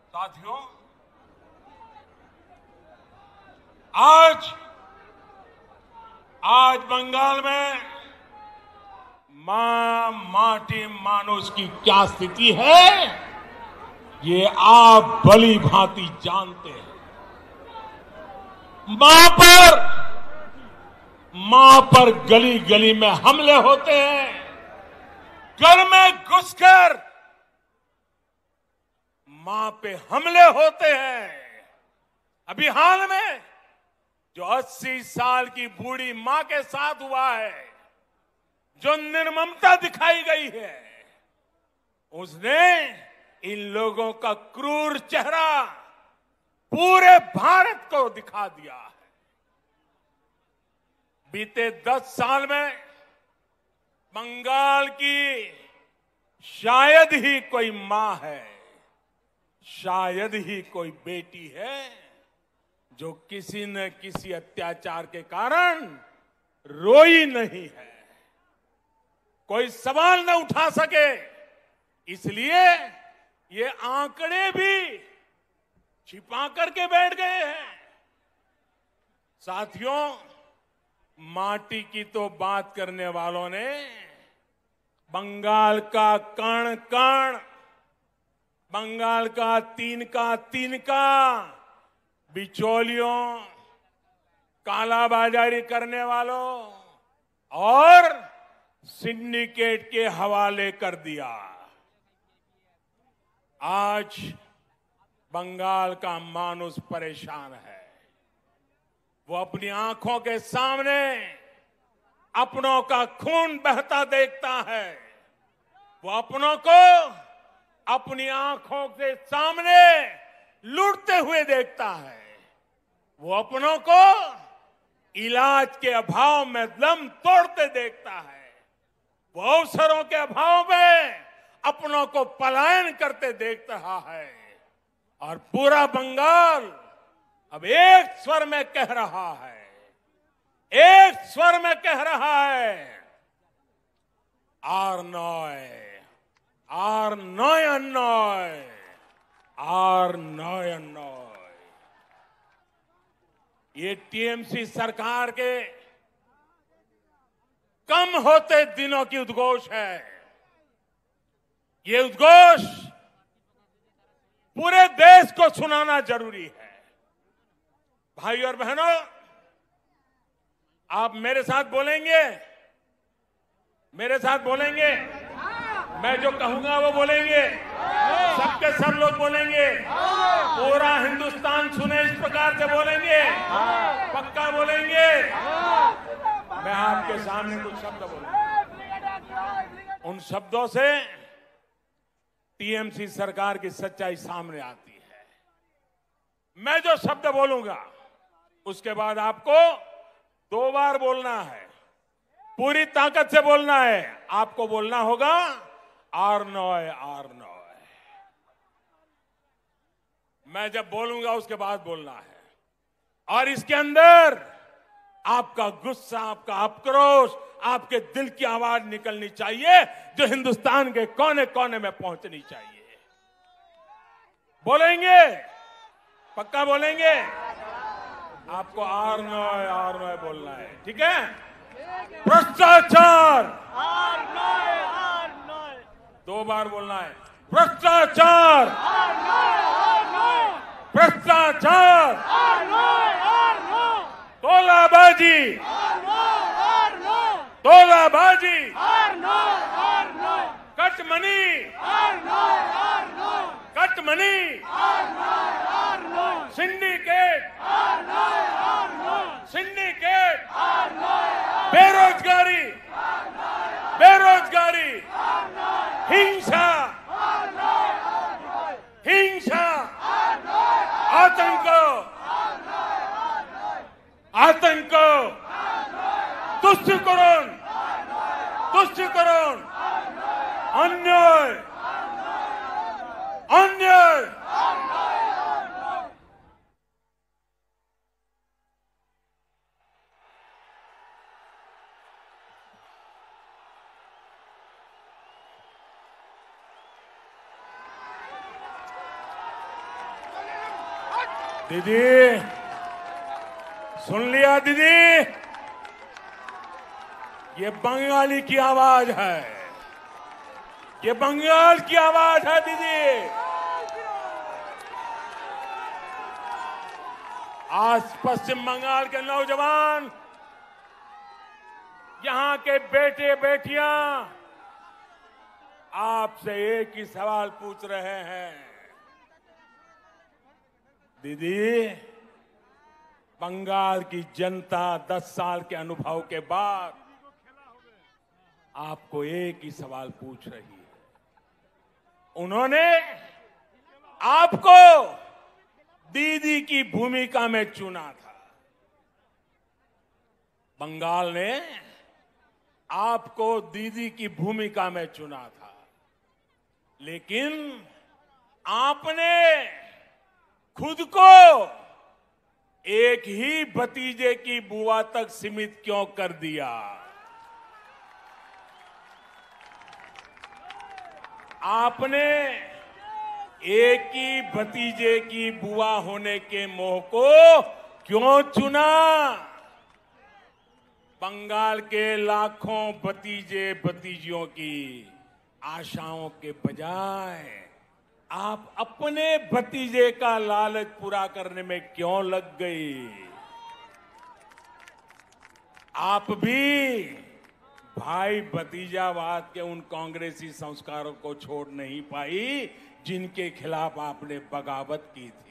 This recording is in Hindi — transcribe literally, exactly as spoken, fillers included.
साथियों, आज आज बंगाल में मां माटी मानुष की क्या स्थिति है, ये आप भली भांति जानते हैं। मां पर मां पर गली गली में हमले होते हैं, घर में घुसकर मां पे हमले होते हैं। अभी हाल में जो अस्सी साल की बूढ़ी मां के साथ हुआ है, जो निर्ममता दिखाई गई है, उसने इन लोगों का क्रूर चेहरा पूरे भारत को दिखा दिया है। बीते दस साल में बंगाल की शायद ही कोई मां है, शायद ही कोई बेटी है जो किसी न किसी अत्याचार के कारण रोई नहीं है, कोई सवाल न उठा सके। इसलिए ये आंकड़े भी छिपा करके बैठ गए हैं। साथियों, माटी की तो बात करने वालों ने बंगाल का कण कण, बंगाल का तीन का तीन का बिचौलियों, कालाबाजारी करने वालों और सिंडिकेट के हवाले कर दिया। आज बंगाल का मानुष परेशान है। वो अपनी आंखों के सामने अपनों का खून बहता देखता है। वो अपनों को अपनी आंखों के सामने लूटते हुए देखता है। वो अपनों को इलाज के अभाव में दम तोड़ते देखता है। वो अवसरों के अभाव में अपनों को पलायन करते देख रहा है। और पूरा बंगाल अब एक स्वर में कह रहा है, एक स्वर में कह रहा है, आर नॉय, आर नॉय नॉय, आर नॉय नॉय। ये टीएमसी सरकार के कम होते दिनों की उद्घोष है। ये उद्घोष पूरे देश को सुनाना जरूरी है। भाई और बहनों, आप मेरे साथ बोलेंगे, मेरे साथ बोलेंगे। मैं जो कहूंगा वो बोलेंगे, सबके सब लोग बोलेंगे, पूरा हिंदुस्तान सुने इस प्रकार से बोलेंगे, पक्का बोलेंगे। मैं आपके सामने कुछ शब्द बोलूंगा, उन शब्दों से टीएमसी सरकार की सच्चाई सामने आती है। मैं जो शब्द बोलूंगा उसके बाद आपको दो बार बोलना है, पूरी ताकत से बोलना है। आपको बोलना होगा आर नॉय, आर नॉय। मैं जब बोलूंगा उसके बाद बोलना है। और इसके अंदर आपका गुस्सा, आपका आक्रोश, आपके दिल की आवाज निकलनी चाहिए, जो हिंदुस्तान के कोने कोने में पहुंचनी चाहिए। बोलेंगे, पक्का बोलेंगे। आपको आर नॉय, आर नॉय बोलना है, ठीक है। भ्रष्टाचार, आर नॉय, आर नॉय। दो बार बोलना है। भ्रष्टाचार, आर नॉय, आर नॉय। भ्रष्टाचार, आर नॉय, आर नॉय। तोलाबाजी, आर नॉय, आर नॉय। तोलाबाजी, आर नॉय, आर नॉय। कटमनी, आर नॉय, आर नॉय। कटमनी, आर नॉय, आर नॉय। सिंडिकेट, आर नॉय, आर नॉय। सिंडिकेट, आर नॉय, आर बेरोजगारी, बेरोजगारी, हिंसा, आर नॉय, आर नॉय। हिंसा, आर नॉय, आतंक, आतंक, तुष्टिकरण, तुष्टिकरण, अन्याय, अन्याय। दीदी, सुन लिया दीदी? ये बंगाली की आवाज है, ये बंगाल की आवाज है दीदी। आज पश्चिम बंगाल के नौजवान, यहां के बेटे बेटियां आपसे एक ही सवाल पूछ रहे हैं। दीदी, बंगाल की जनता दस साल के अनुभव के बाद आपको एक ही सवाल पूछ रही है। उन्होंने आपको दीदी की भूमिका में चुना था। बंगाल ने आपको दीदी की भूमिका में चुना था, लेकिन आपने खुद को एक ही भतीजे की बुआ तक सीमित क्यों कर दिया? आपने एक ही भतीजे की बुआ होने के मोह को क्यों चुना? बंगाल के लाखों भतीजे भतीजियों की आशाओं के बजाय आप अपने भतीजे का लालच पूरा करने में क्यों लग गई? आप भी भाई भतीजावाद के उन कांग्रेसी संस्कारों को छोड़ नहीं पाई जिनके खिलाफ आपने बगावत की थी।